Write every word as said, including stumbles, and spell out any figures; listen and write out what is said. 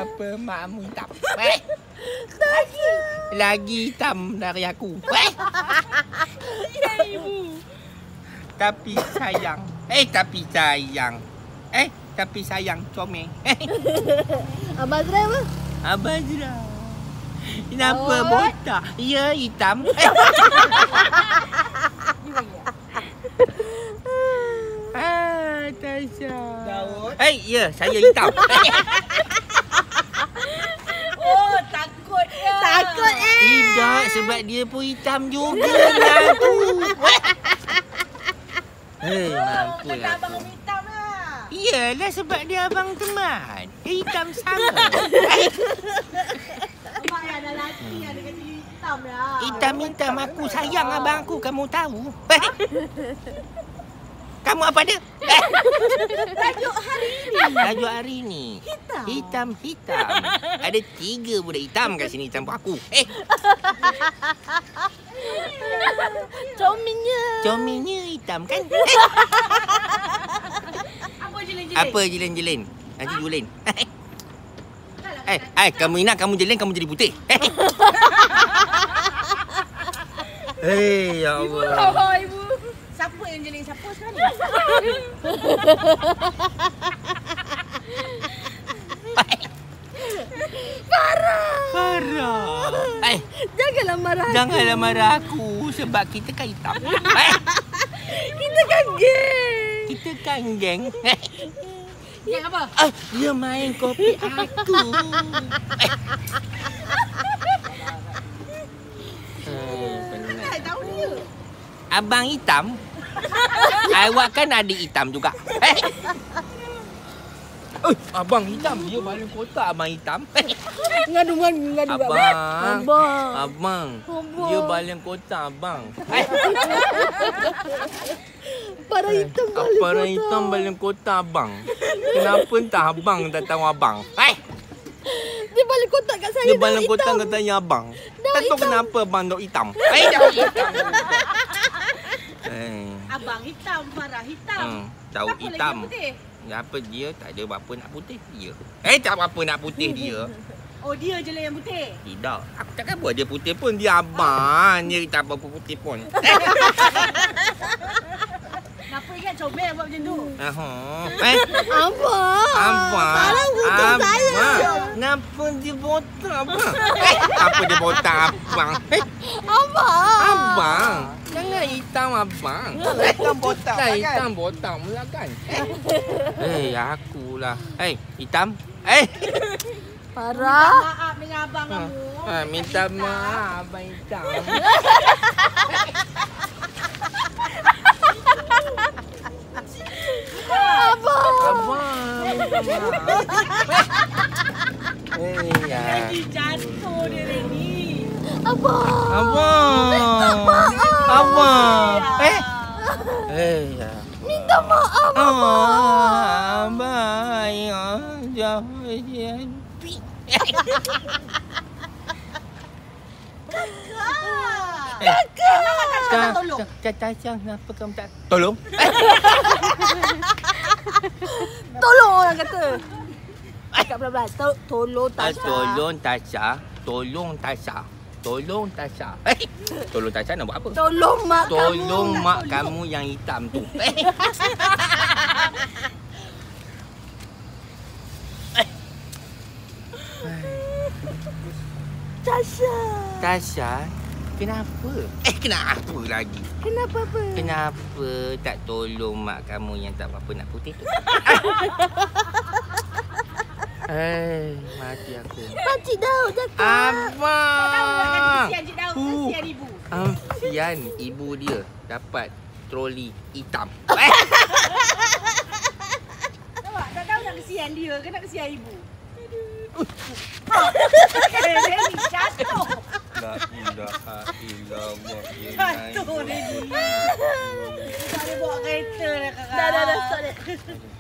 Kenapa makmu hitam? Eh? Lagi. Lagi hitam dari aku. Eh? Ya, Ibu. Tapi sayang. Eh, tapi sayang. Eh, tapi sayang comel. Eh. Abang Azra apa? Abang Azra. Kenapa Oh. botak? Ya, hitam. Eh. Ah, Tasha. Daud. Eh, ya, saya hitam. Oh, takut ya. Takut eh. Tidak, sebab dia pun hitam juga lah tu. Hei, mampu Kata lah abang tu. hitam lah. Iyalah sebab dia abang teman. Dia hitam sama. Abang yang ada lelaki yang ada kata hitam lah. Hitam-hitam aku sayang abang aku, kamu tahu. Kamu apa dia? Tajuk hari ini. Tajuk hari ni. Hitam. Hitam-hitam. Ada tiga budak hitam kat sini campur aku. Eh, Comelnya. comelnya hitam kan? Apa jelin-jelin? Apa jelin-jelin? Nanti julin. Eh, eh, kamu ingat kamu jelin, kamu jadi putih. Hei, ya Allah. Oh, Ibu. Siapa yang jelin siapa sekarang ni? Farah. Eh, Janganlah marah. janganlah marah aku sebab kita kan hitam. Eh, Kita kan geng. kita kan geng. Yang apa? Ah, dia main kopi aku. Eh, penat. Tak tahu dia. Abang hitam. Awak kan adik hitam juga. Eh. Eh, abang hitam. Dia paling kotak abang hitam. Ngadu ngadu ngadu. Abang. Abang. Abang. Abang. Dia paling kotak abang. Eh, Para hitam paling apa orang kotak. hitam paling kotak abang? Kenapa entah abang tak tahu abang? Eh, Dia paling kotak kat saya. dia Daun paling kotak hitam. katanya abang. Daun Tak tahu hitam. kenapa abang daun hitam. Eh, daun hitam. Eh. Abang hitam, Farah hitam. Hmm, daun Siapa lagi hitam. yang putih? Apa dia tak ada apa nak putih dia. Eh, tak apa nak putih dia. Oh, dia je lah yang putih. Tidak. Aku takkan buat dia putih pun. Dia abang. Dia tak apa putih pun. Kenapa ingat comel buat macam tu? Aha. Eh, Abang. abang. Salah hukum saya. Kenapa dia botak abang? Eh, apa dia botak abang? Eh, Abang. abang. Jangan hitam abang. Hitam botak Tak kan? hitam botak mula kan? Eh, akulah. Eh, hitam. Eh. Farah. Maaf dengan abang Ha, kamu. ha, minta maaf abang hitam. Abang. Abang, minta maaf. Eh, ya. Lagi jatuh dia ni. Abang. Abang. Abang. Eh. Eh, ya. Minta maaf. Ah, abang. Ya, jangan. Kakak. Kenapa tak cakap nak tolong? Cakap kenapa kamu tak tolong? Tolong orang kata. Cakap pelan-pelan. To- Tolong Ah, Tasha. tolong Tasha. Tolong Tasha. Tolong Tasha. Eh, tolong Tasha nak buat apa? Tolong mak kamu. Tolong mak kamu yang hitam tu. Eh. Tasha. Tasha, kenapa? Eh, kenapa lagi? Kenapa apa? Kenapa tak tolong mak kamu yang tak apa-apa nak putih tu? Eh, mati aku. Pakcik Daud cakap. Abang! Kesian Cik Daud, Uh. kesian ibu. Ah, kesian ibu dia dapat troli hitam. Eh, Nampak? Tak tahu nak kesian dia ke nak kesian ibu. Uh. Eh, dia ni jatuh. La ilaha illallah. Jatuh dia ni. Tak boleh bawa kereta dah kakak. Dah dah dah stop dia.